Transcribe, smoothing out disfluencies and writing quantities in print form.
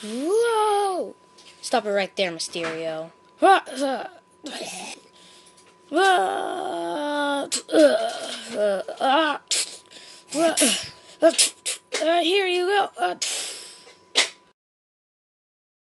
Whoa! Stop it right there, Mysterio. Here you go.